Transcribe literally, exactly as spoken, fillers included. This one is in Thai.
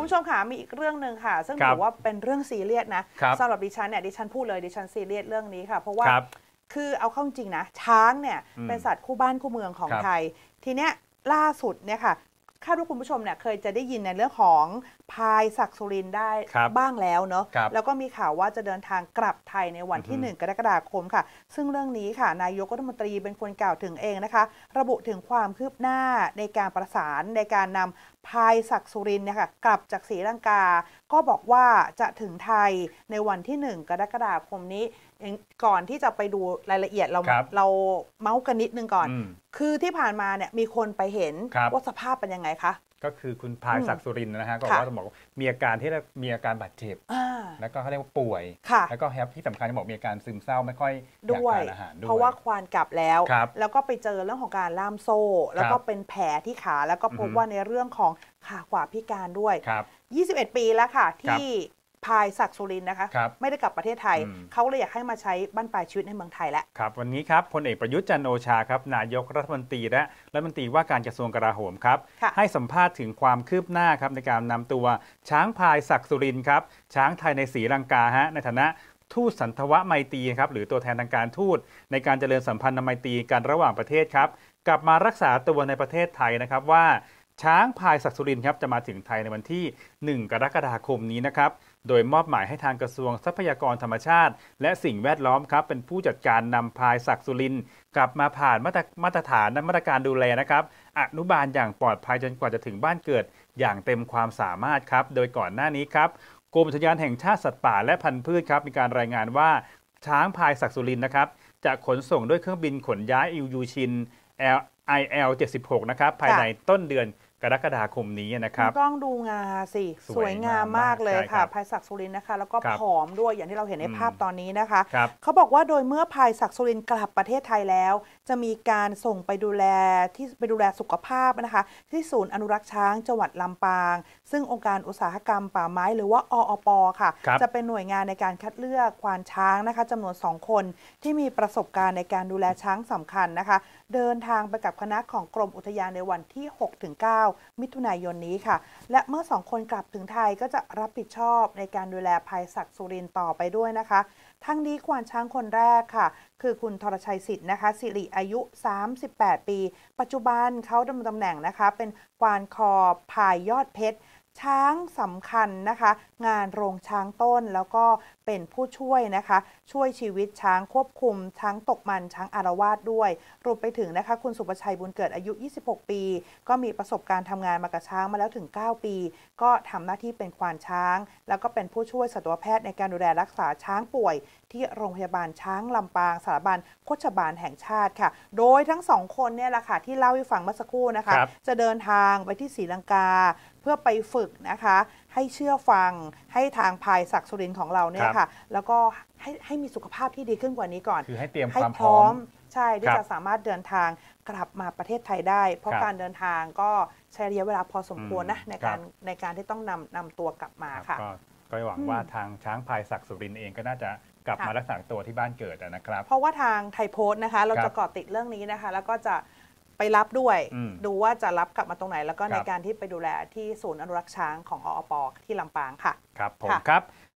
ผู้ชมค่ะมีอีกเรื่องหนึ่งค่ะซึ่งถือว่าเป็นเรื่องซีเรียสนะสำหรับดิฉันเนี่ยดิฉันพูดเลยดิฉันซีเรียสเรื่องนี้ค่ะเพราะว่าคือเอาเข้าจริงนะช้างเนี่ยเป็นสัตว์คู่บ้านคู่เมืองของไทยทีเนี้ยล่าสุดเนี่ยค่ะคาดว่าคุณผู้ชมเนี่ยเคยจะได้ยินในเรื่องของพายศักดิ์สุรินทร์ได้บ้างแล้วเนาะแล้วก็มีข่าวว่าจะเดินทางกลับไทยในวันที่หนึ่งกรกฎาคมค่ะซึ่งเรื่องนี้ค่ะนายกรัฐมนตรีเป็นคนกล่าวถึงเองนะคะระบุถึงความคืบหน้าในการประสานในการนำพายศักดิ์สุรินทร์เนี่ยค่ะกลับจากศรีลังกาก็บอกว่าจะถึงไทยในวันที่หนึ่งกรกฎาคมนี้ก่อนที่จะไปดูรายละเอียดเราเราเมาส์กันนิดนึงก่อนคือที่ผ่านมาเนี่ยมีคนไปเห็นว่าสภาพเป็นยังไงคะก็คือคุณพายศักดิ์สุรินทร์นะฮะก็ว่าจะบอกมีอาการที่มีอาการบาดเจ็บแล้วก็เขาเรียกว่าป่วยแล้วก็แฮปที่สำคัญจะบอกมีอาการซึมเศร้าไม่ค่อยอยากทานอาหารด้วยเพราะว่าควานกลับแล้วแล้วก็ไปเจอเรื่องของการล่ามโซ่แล้วก็เป็นแผลที่ขาแล้วก็พบว่าในเรื่องของขาขวาพิการด้วยยี่สิบเอ็ดปีแล้วค่ะที่พายศักดิ์สุรินทร์นะคะไม่ได้กลับประเทศไทยเขาเลยอยากให้มาใช้บั้นปลายชีวิตในเมืองไทยแล้วครับวันนี้ครับพลเอกประยุทธ์จันทร์โอชาครับนายกรัฐมนตรีและรัฐมนตรีว่าการกระทรวงกลาโหมครับให้สัมภาษณ์ถึงความคืบหน้าครับในการนำตัวช้างพายศักดิ์สุรินทร์ครับช้างไทยในศรีลังกาฮะในฐานะทูตสันทวไมตรีครับหรือตัวแทนทางการทูตในการเจริญสัมพันธไมตรีกันระหว่างประเทศครับกลับมารักษาตัวในประเทศไทยนะครับว่าช้างพายศักดิ์สุรินทร์ครับจะมาถึงไทยในวันที่หนึ่งกรกฎาคมนี้นะครับโดยมอบหมายให้ทางกระทรวงทรัพยากรธรรมชาติและสิ่งแวดล้อมครับเป็นผู้จัดการนำพายศักดิ์สุรินทร์กลับมาผ่านมาตรฐานและมาตรการดูแลนะครับอนุบาลอย่างปลอดภัยจนกว่าจะถึงบ้านเกิดอย่างเต็มความสามารถครับโดยก่อนหน้านี้ครับกรมอุทยานแห่งชาติสัตว์ป่าและพันธุ์พืชครับมีการรายงานว่าช้างพายศักดิ์สุรินทร์นะครับจะขนส่งด้วยเครื่องบินขนย้ายอิลยูชิน ไอ แอล เจ็ดสิบหกนะครับภายในต้นเดือนกรกฎาคมนี้นะครับต้องดูงาสิสวยงามมากเลยค่ะพายศักดิ์สุรินทร์นะคะแล้วก็ผอมด้วยอย่างที่เราเห็นในภาพตอนนี้นะคะเขาบอกว่าโดยเมื่อพายศักดิ์สุรินทร์กลับประเทศไทยแล้วจะมีการส่งไปดูแลที่ไปดูแลสุขภาพนะคะที่ศูนย์อนุรักษ์ช้างจังหวัดลำปางซึ่งองค์การอุตสาหกรรมป่าไม้หรือว่าออปค่ะจะเป็นหน่วยงานในการคัดเลือกควานช้างนะคะจำนวนสองคนที่มีประสบการณ์ในการดูแลช้างสำคัญนะคะเดินทางไปกับคณะของกรมอุทยานในวันที่ หกถึงเก้า มิถุนายนนี้ค่ะและเมื่อสองคนกลับถึงไทยก็จะรับผิดชอบในการดูแลพายศักดิ์สุรินทร์ต่อไปด้วยนะคะทั้งนี้ควานช้างคนแรกค่ะคือคุณธรชัยสิทธิ์นะคะสิริอายุสามสิบแปดปีปัจจุบันเขาดำรงตำแหน่งนะคะเป็นควานคอพายยอดเพชรช้างสำคัญนะคะงานโรงช้างต้นแล้วก็เป็นผู้ช่วยนะคะช่วยชีวิตช้างควบคุมช้างตกมันช้างอารวาสด้วยรวมไปถึงนะคะคุณสุประชัยบุญเกิดอายุยี่สิบหกปีก็มีประสบการณ์ทำงานมากับช้างมาแล้วถึงเก้าปีก็ทำหน้าที่เป็นควานช้างแล้วก็เป็นผู้ช่วยสัตวแพทย์ในการดูแลรักษาช้างป่วยที่โรงพยาบาลช้างลำปางสถาบันโฆษบาลแห่งชาติค่ะโดยทั้งสองคนเนี่ยแหละค่ะที่เล่าให้ฟังเมื่อสักครู่นะคะจะเดินทางไปที่ศรีลังกาเพื่อไปฝึกนะคะให้เชื่อฟังให้ทางพายศักดิ์สุรินทร์ของเราเนี่ยค่ะแล้วก็ให้ให้มีสุขภาพที่ดีขึ้นกว่านี้ก่อนคือให้เตรียมความพร้อมใช่ที่จะสามารถเดินทางกลับมาประเทศไทยได้เพราะการเดินทางก็ใช้ระยะเวลาพอสมควรนะในการในการที่ต้องนำนำตัวกลับมาค่ะก็หวังว่าทางช้างพายศักดิ์สุรินทร์เองก็น่าจะกลับมารักษาตัวที่บ้านเกิดนะครับเพราะว่าทางไทยโพสต์นะคะเราจะเกาะติดเรื่องนี้นะคะแล้วก็จะไปรับด้วยดูว่าจะรับกลับมาตรงไหนแล้วก็ในการที่ไปดูแลที่ศูนย์อนุรักษ์ช้างของออปที่ลำปางค่ะครับผมครับ